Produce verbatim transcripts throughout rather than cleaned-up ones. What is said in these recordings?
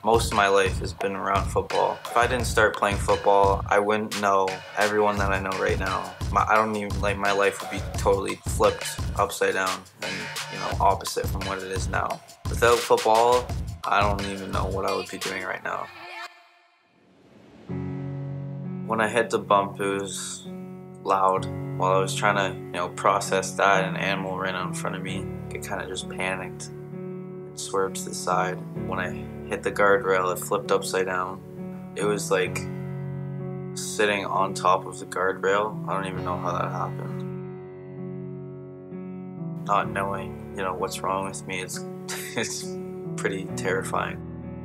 Most of my life has been around football. If I didn't start playing football, I wouldn't know everyone that I know right now. My, I don't even, like, my life would be totally flipped upside down and, you know, opposite from what it is now. Without football, I don't even know what I would be doing right now. When I hit the bump, it was loud. While I was trying to, you know, process that, an animal ran out in front of me. I kind of just panicked and swerved to the side. When I hit the guardrail, it flipped upside down. It was like sitting on top of the guardrail. I don't even know how that happened. Not knowing, you know, what's wrong with me, it's, it's pretty terrifying.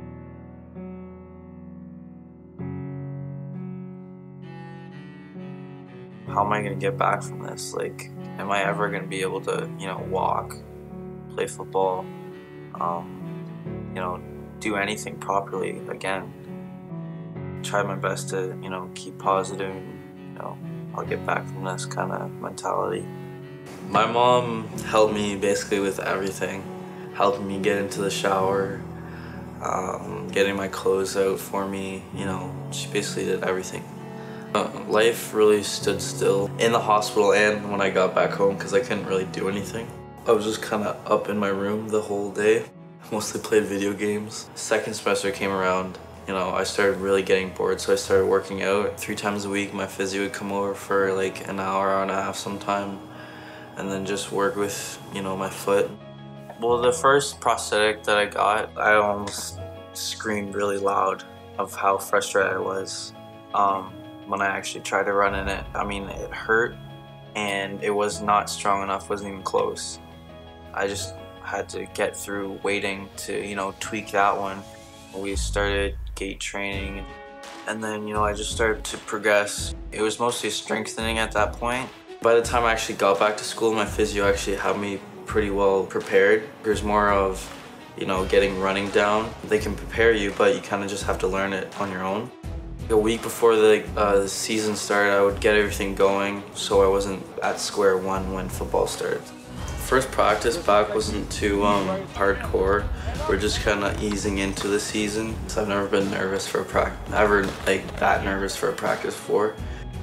How am I gonna get back from this? Like, am I ever gonna be able to, you know, walk, play football, um, you know, do anything properly again? Try my best to, you know, keep positive and, you know, I'll get back from this kind of mentality. My mom helped me basically with everything. Helping me get into the shower, um, getting my clothes out for me, you know, she basically did everything. Uh, life really stood still in the hospital and when I got back home because I couldn't really do anything. I was just kind of up in my room the whole day. Mostly played video games. Second semester came around, you know, I started really getting bored, so I started working out. Three times a week, my physio would come over for like an hour, hour and a half sometime, and then just work with, you know, my foot. Well, the first prosthetic that I got, I almost screamed really loud of how frustrated I was. Um, when I actually tried to run in it. I mean, it hurt and it was not strong enough, wasn't even close. I just had to get through waiting to, you know, tweak that one. We started gait training and then, you know, I just started to progress. It was mostly strengthening at that point. By the time I actually got back to school, my physio actually had me pretty well prepared. There's more of, you know, getting running down. They can prepare you, but you kind of just have to learn it on your own. A week before the, uh, the season started, I would get everything going so I wasn't at square one when football started. First practice back wasn't too um, hardcore. We're just kind of easing into the season. So I've never been nervous for a practice, ever like that nervous for a practice before.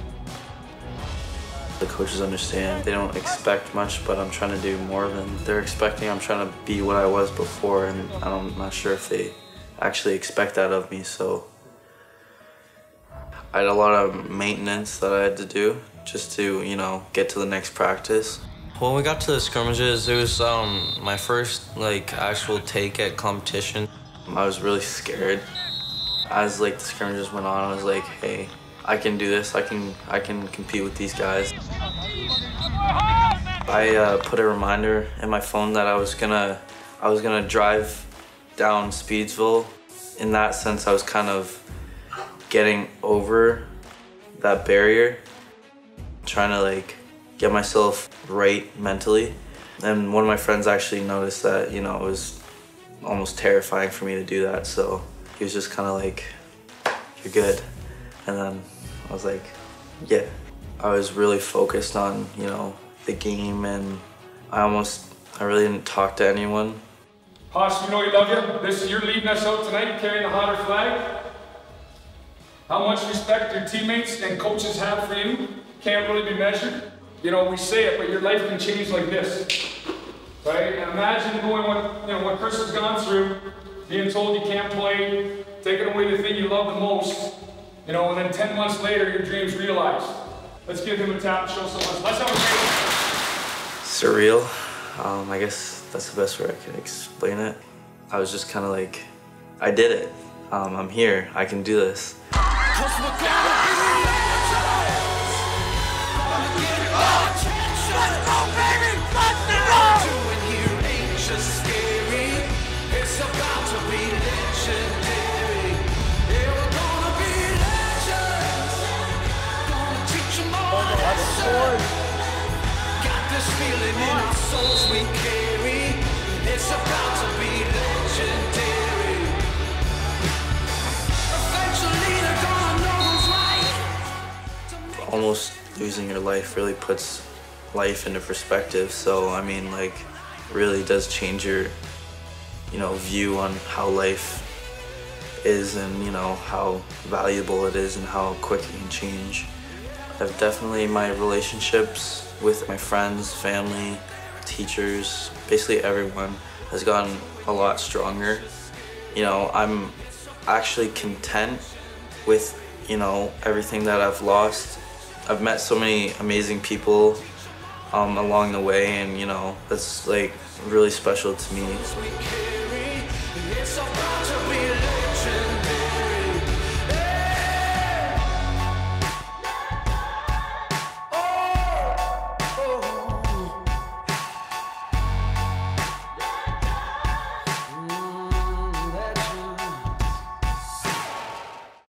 The coaches understand. They don't expect much, but I'm trying to do more than they're expecting. I'm trying to be what I was before, and I'm not sure if they actually expect that of me, so. I had a lot of maintenance that I had to do just to, you know, get to the next practice. When we got to the scrimmages, it was um, my first like actual take at competition. I was really scared. As like the scrimmages went on, I was like, hey, I can do this. I can, I can compete with these guys. I uh, put a reminder in my phone that I was gonna, I was gonna drive down Speedsville. In that sense, I was kind of getting over that barrier, trying to like get myself right mentally. And one of my friends actually noticed that, you know, it was almost terrifying for me to do that. So he was just kind of like, you're good. And then I was like, yeah. I was really focused on, you know, the game, and I almost, I really didn't talk to anyone. Haas, you know we love you. This, you're leading us out tonight, carrying the Hunter flag. How much respect your teammates and coaches have for you can't really be measured. You know, we say it, but your life can change like this, right? And imagine going what, you know, what Chris has gone through, being told you can't play, taking away the thing you love the most, you know, and then ten months later, your dreams realized. Let's give him a tap and show someone. Let's have a great. Surreal. Um, I guess that's the best way I can explain it. I was just kind of like, I did it. Um, I'm here. I can do this. Got this feeling in our souls we carry. It's about to be legendary. Eventually they're gonna know who's right. Almost losing your life really puts life into perspective. So I mean, like, really does change your, you know, view on how life is and, you know, how valuable it is and how quick it can change. I've definitely, my relationships with my friends, family, teachers, basically everyone has gotten a lot stronger. You know, I'm actually content with, you know, everything that I've lost. I've met so many amazing people um, along the way, and, you know, that's like really special to me. It's about to